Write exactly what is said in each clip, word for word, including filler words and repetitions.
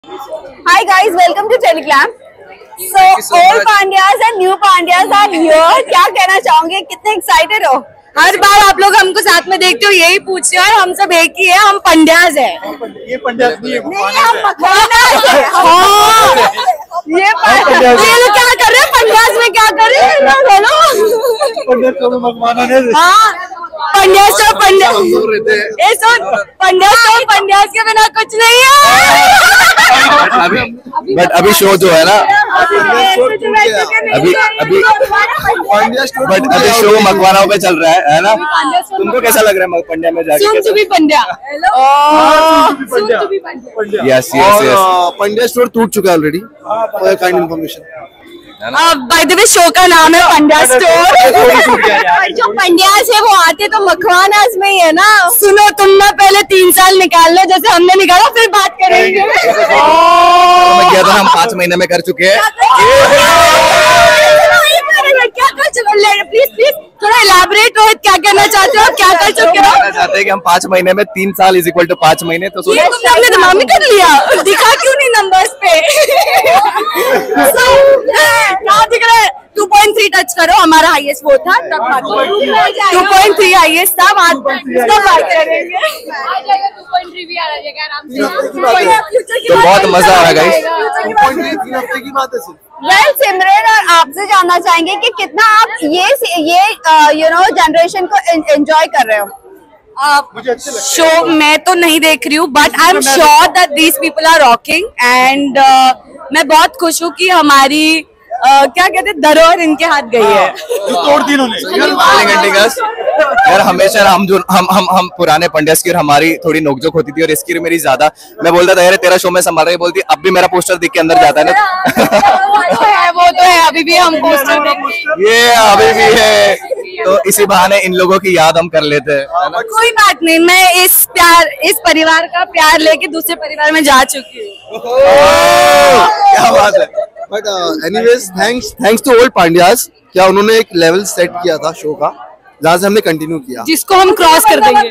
Hi guys, welcome to Teleglam. So, so old Pandyas and new Pandyas are here. क्या कहना चाहोगे? कितने excited हो? हर बार आप लोग हमको साथ में देखते हो यही पूछते हो, हम सब एक ही है, हम पंड्याज है। ये पंड्याज नहीं है, नहीं हम मखवानाज है। हाँ, ये पंड्याज। ये लोग क्या कर रहे हैं? पंड्याज में क्या कर रहे हैं? ना बोलो। पंड्याज तो मखवानाज। हाँ, पंड्याज तो पंड्याज। ये सुन, पंड्याज तो पंड्याज के बिना कुछ नहीं है। अभी बट अभी शो जो है ना, अभी अभी बट अभी शो मकवानाओं पे चल रहा है है ना? तुमको कैसा लग रहा है पंड्या में जाके? Soon to be Pandya. Soon to be Pandya. Yes yes yes. Pandya Store टूट चुका है already. For kind information. By the way show का नाम है पंड्या स्टोर। और जो पंड्याज है वो आते तो मखवानाज में ही है ना। सुनो, तुम ना पहले तीन साल निकाल लो जैसे हमने निकाला, फिर बात करेंगे। किया था हम पाँच महीने में कर चुके हैं। क्या कर चुके हैं? प्लीज प्लीज थोड़ा इलैबोरेट हो, क्या कहना चाहते हो? क्या कर चुके हो? कहना चाहते हैं कि हम पाँच महीने में तीन साल इज इक्वल टू पाँच महीने। तो ये तुमने अपने दिमाग में कर लिया, दिखा क्यों नहीं नंबर्स पे? क्या दिख रहा है? टू पॉइंट थ्री टच करो, हमारा हाईएस्ट वो था तब टू पॉइंट थ्री हाईएस्ट था। बात बात करेंगे, टू पॉइंट थ्री भी आ जाएगा आराम से। तो बहुत मजा आ रहा गाइस। तीन हफ्ते की बात है। वेल सिमरन, और आपसे जानना चाहेंगे कि कितना आप ये ये यू नो जनरेशन को एंजॉय कर रहे हो? शो मैं तो नहीं देख रही हूँ, but I am sure that these people are rocking and मैं बहुत खुश हूँ कि हमारी Uh, क्या कहते हैं धरोहर इनके हाथ गई है। तोड़ दी इन्होंने। यार हमेशा हम जो हम हम हम पुराने पंड्यास की और हमारी थोड़ी नोकझोंक होती थी और इसकी मेरी ज्यादा। मैं बोलता था यार तेरा शो में संभाल रही, बोलती अब भी मेरा पोस्टर दिख के अंदर जाता है ना। वो तो है, वो तो है, अभी भी हम पोस्टर देखेंगे। ये अभी भी है, तो इसी बहाने इन लोगों की याद हम कर लेते हैं। कोई बात नहीं, मैं इस प्यार इस परिवार का प्यार लेके दूसरे परिवार में जा चुकी हूँ। क्या बात है। But anyways thanks thanks to old Pandyas. क्या उन्होंने एक लेवल सेट किया था शो का, जहाँ से हमने कंटिन्यू किया, जिसको हम क्रॉस कर देंगे।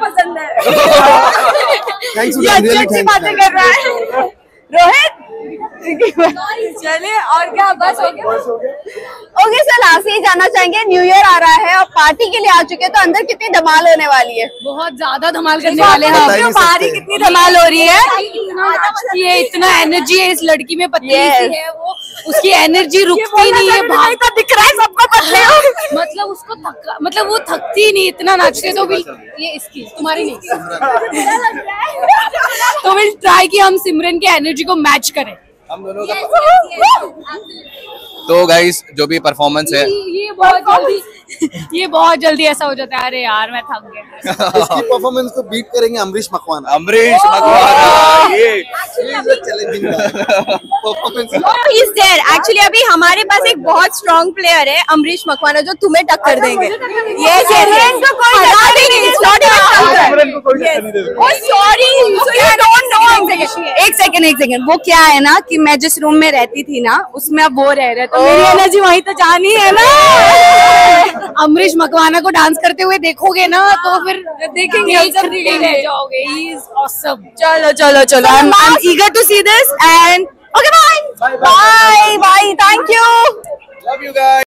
थैंक्स टू ये अच्छी बातें कर रहा है रोहित। चलिए और क्या, बस हो गया। ओके सर, लास्ट ये जानना चाहेंगे, न्यू ईयर आ रहा है और पार्टी के लिए आ चुके हैं, तो अंदर कितनी धमाल होने वाली है? बहुत ज्यादा धमाल करने वाले हैं हम। बाहरी कितनी धमाल हो रही है, ये इतना एनर्जी है इस लड़की में, पतली सी है वो, उसकी एनर्जी रुकती नहीं है। भाई तो दिख रहा है सबको पतले हो, मतलब उसको थक मतलब वो थकती नहीं, इतना नाचते। तो भी ये इसकी तुम्हारी नहीं तो विल ट्राई कि हम सिमरन की एनर्जी को मैच करें हम दोनों का। तो गाइस जो भी परफॉर्मेंस है, ये बहुत जल्दी ये बहुत जल्दी ऐसा हो जाता है, अरे यार मैं थक गया। इसकी परफॉर्मेंस को बीट करेंगे अमरीश मकवाना। अमरीश मकवाना ये चैलेंजिंग परफॉर्मेंस। एक्चुअली अभी हमारे पास एक बहुत स्ट्रॉन्ग प्लेयर है अमरीश मकवाना, जो तुम्हें टक्कर देंगे। ये तो कोई एक सेकंड एक सेकंड वो क्या है ना कि मैं जिस रूम में रहती थी ना, उसमें अब वो रह रहे, तो मेरी एनर्जी वहीं तो जानी है ना। अमरीश मकवाना को डांस करते हुए देखोगे ना, तो फिर देखेंगे रह जाओगे। He is awesome. चलो चलो चलो, I am eager to see this and okay bye bye bye, thank you. Love you guys.